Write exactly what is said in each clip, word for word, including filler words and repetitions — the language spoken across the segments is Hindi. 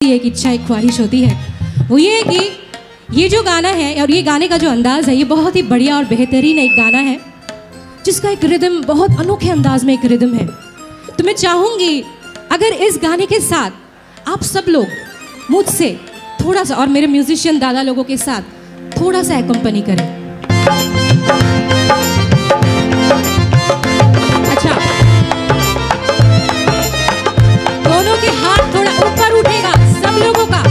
एक इच्छा एक ख्वाहिश होती है, वो ये है कि ये जो गाना है और ये गाने का जो अंदाज़ है ये बहुत ही बढ़िया और बेहतरीन एक गाना है जिसका एक रिदम बहुत अनोखे अंदाज में एक रिदम है। तो मैं चाहूँगी अगर इस गाने के साथ आप सब लोग मुझसे थोड़ा सा और मेरे म्यूजिशियन दादा लोगों के साथ थोड़ा सा एक्कम्पनी करें। अच्छा, दोनों के हाथ थोड़ा ऊपर उठेगा सब लोगों का।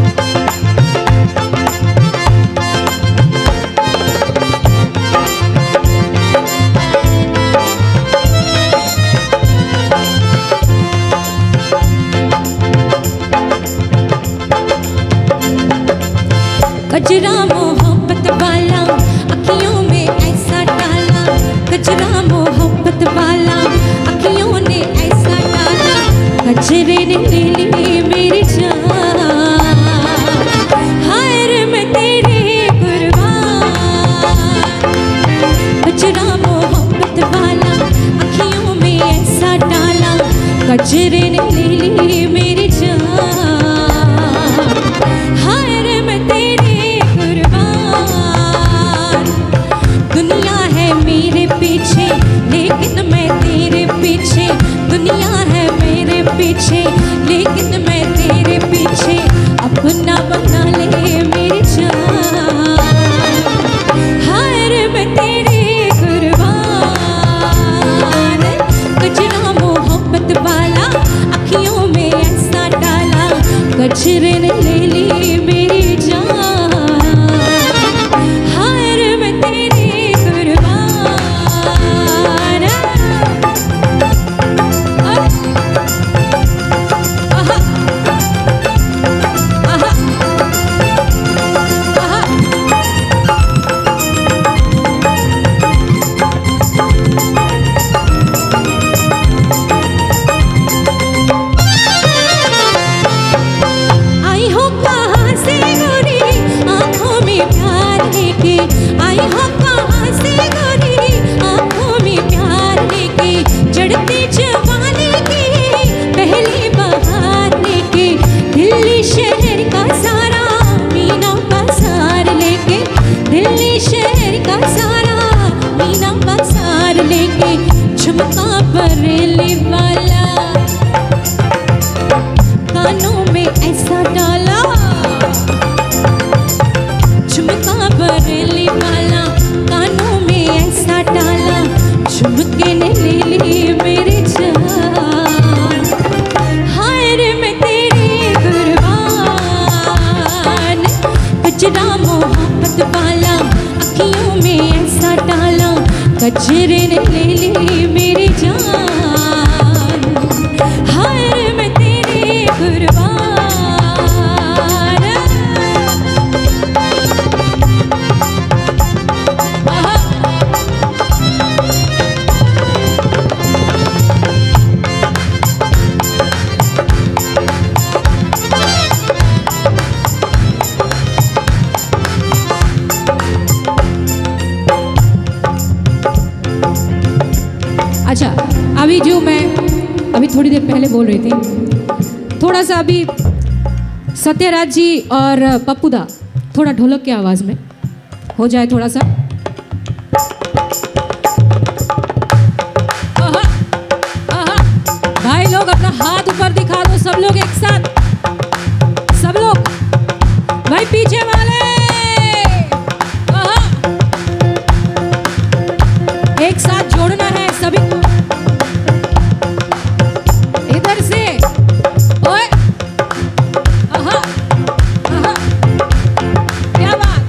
कजरा मोहब्बत वाला अखियों में ऐसा डाला, कजरा मोहब्बत वाला अखियों ने ऐसा डाला, कजरे ने ले ली मेरी जान, हाय रे मैं तेरे कुर्बान। कजरा मोहब्बत वाला अखियों में ऐसा डाला, कजरे ने ले ली मेरी जान, हाय रे मैं तेरे पीछे लेकिन मैं तेरे पीछे, दुनिया है मेरे पीछे लेकिन मैं तेरे पीछे, अपना बना ले मेरी जान, हाय रे मैं तेरे कुर्बान। कजरा मोहब्बत वाला अखियों में ऐसा डाला, कजरे ने ले ली मेरी जान, हाय रे मैं तेरे झुमका बरेली वाला कानों में ऐसा डाला, झुमका बरेली वाला कानों में ऐसा डाला, झुमके ने ले ली मेरी जान, हाय रे मैं तेरी कुर्बान। कजरा मोहब्बत वाला अखियों में ऐसा डाला, कजरे ने ले ली मेरी जान, हाय रे मैं तेरी कुर्बान। अच्छा, अभी जो मैं अभी थोड़ी देर पहले बोल रही थी, थोड़ा सा अभी सत्यराज जी और पप्पू दा थोड़ा ढोलक की आवाज़ में हो जाए थोड़ा सा। आहा, आहा, भाई लोग अपना हाथ ऊपर दिखा दो, सब लोग एक साथ, सब लोग भाई पीछे वाले एक साथ जोड़ना है सभी को। इधर से ओए, आहा, आहा, क्या बात।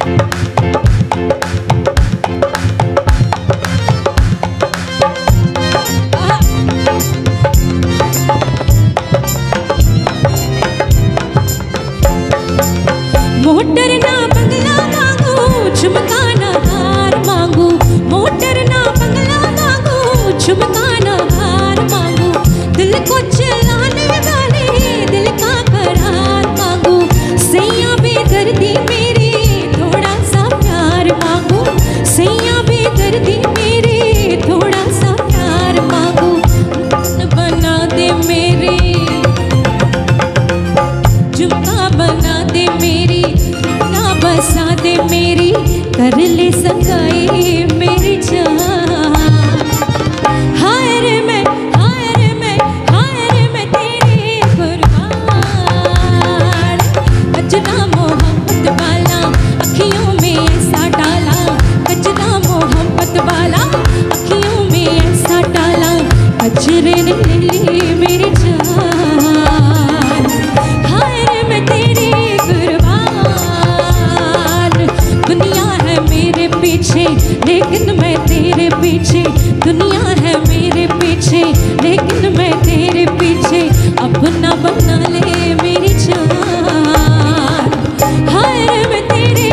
आहा, मोटर ना बंगला मांगू, झुमका ना हार मांगू, मोटर ना बंगला मांगू, झुमका ना हार मांगू, दिल को चलाने वाले दिल का करार मांगू, सैया बेदर्दी मेरी थोड़ा सा प्यार मांगू, सैया बेदर्दी मेरी थोड़ा सा प्यार मांगू, बना दे मेरी झुमका बना दे मेरी, ना बसा दे मेरी, कर ले सगाई मेरी जान। हाय रे मैं, हाय रे मैं, हाय रे मैं तेरी कुर्बान। कजना मोहब्बत वाला अखियों में ऐसा डाला, कजना मोहब्बत वाला अखियों में ऐसा डाला, कजरे ने ले ली मेरी जान। हाय रे मैं तेरी कुर्बान। दुनिया है मेरे पीछे लेकिन मैं तेरे पीछे, दुनिया है मेरे पीछे लेकिन मैं तेरे पीछे, अपना बना ले मेरी जान। हाय रे मैं तेरी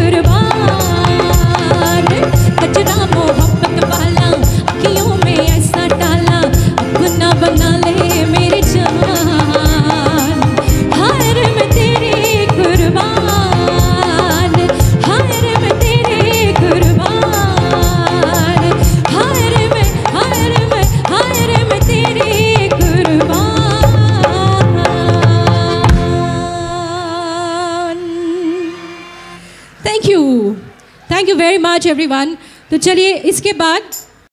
कुर्बान। कजरा मोहब्बत वाला अखियों में ऐसा डाला, अपना बना ले मेरी जान। हाय रे मैं तेरी कुर्बान, हाय रे मैं तेरी कुर्बान, हाय रे मैं, हाय रे मैं, हाय रे मैं तेरी कुर्बान। Thank you, thank you very much everyone. तो चलिए इसके बाद